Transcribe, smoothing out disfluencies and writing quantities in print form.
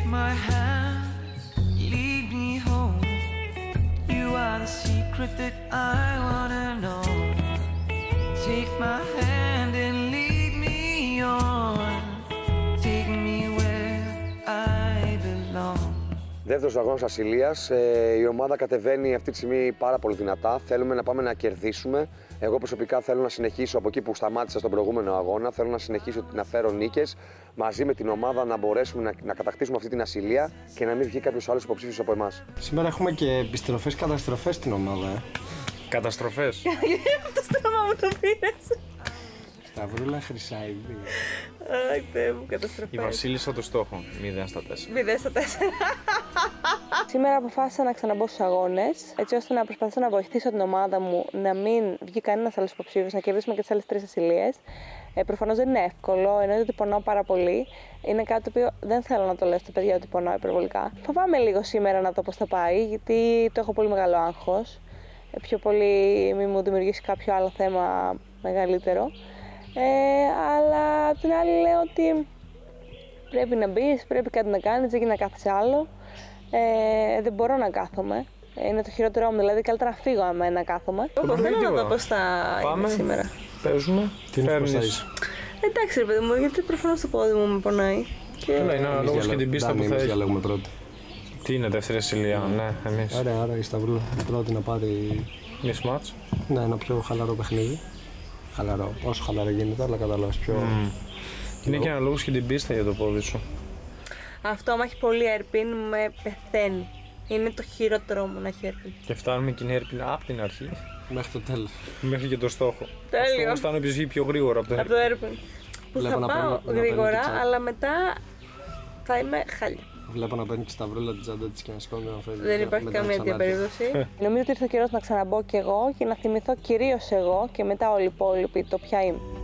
my hand, lead me home. You are the secret that I wanna know. Take my hand and lead me on. Take me where I belong. Δεύτερος αγώνας Ασσηλίας. Η ομάδα κατεβαίνει αυτή τη στιγμή πάρα πολύ δυνατά. Θέλουμε να πάμε να κερδίσουμε. Εγώ προσωπικά θέλω να συνεχίσω από εκεί που σταμάτησα στον προηγούμενο αγώνα. Θέλω να συνεχίσω να φέρω νίκες μαζί με την ομάδα, να μπορέσουμε να κατακτήσουμε αυτή την Ασσηλία και να μην βγει κάποιος άλλος υποψήφιος από εμάς. Σήμερα έχουμε και επιστροφές, καταστροφές στην ομάδα. Καταστροφές. Το στόμα μου το πήρες. Σταυρούλα Χρυσάιδη. Αχ, Θεέ μου, καταστροφές. Η Βασίλισσα το στόχο. 0 στα 4. 0 στα 4. Σήμερα αποφάσισα να ξαναμπω στους αγώνες, έτσι ώστε να προσπαθήσω να βοηθήσω την ομάδα μου να μην βγει κανένας άλλος υποψήφιος, να κερδίσουμε και τις άλλες 3 Ασσηλίες. Προφανώς δεν είναι εύκολο, εννοείται ότι πονάω πάρα πολύ. Είναι κάτι το οποίο δεν θέλω να το λέω στα παιδιά ότι πονάω υπερβολικά. Φοβάμαι λίγο σήμερα να δω πώς θα πάει, γιατί το έχω πολύ μεγάλο άγχος. Πιο πολύ μη μου δημιουργήσει κάποιο άλλο θέμα μεγαλύτερο. Αλλά απ' την άλλη λέω ότι πρέπει να μπεις, πρέπει κάτι να κάνεις, δεν γίνεται να κάθεσαι άλλο. Δεν μπορώ να κάθομαι. Είναι το χειρότερό μου, δηλαδή καλύτερα να φύγω άμα να κάθομαι. Θέλω να δω πώς θα είναι σήμερα. Παίζουμε. Τι είναι πώς θα είσαι. Εντάξει ρε παιδί μου, γιατί προφανώς το πόδι μου με πονάει. Έλα, είναι ο λόγος και την πίστα που Εμείς θες. διαλέγουμε πρώτη. Τι είναι δεύτερη Ασσηλία, ναι, εμείς. Άρα η Σταυρούλα πρώτη να πάρει Μις μάτς. ένα πιο χαλαρό παιχνίδι. Χαλαρό, όσο χαλαρό γίνεται, αλλά κατάλαβες πιο... Είναι και ένα λόγος και την πίστα για το πόδι σου. Αυτό άμα έχει πολύ έρπιν με πεθαίνει. Είναι το χειρότερό μου να έχει έρπιν. Και φτάνουμε κοινή έρπιν από την αρχή Μέχρι το τέλος. μέχρι και το στόχο. Τέλειο. Ο στόχος ήταν όποιος βγει πιο γρήγορα από το Από το έρπιν. έρπιν. Που Βλέπω θα να πάω παίρνει γρήγορα, και αλλά μετά θα είμαι χάλια. Βλέπω να παίρνει και Σταυρούλα την τσάντα της και να σηκώνει να φεύγει. Δεν υπάρχει μετά να καμία τέτοια ξανάρθει. περίπτωση. Νομίζω ότι ήρθε ο καιρός να ξαναμπω κι εγώ και να θυμηθώ κυρίως εγώ και μετά όλοι οι υπόλοιποι το ποια είμαι.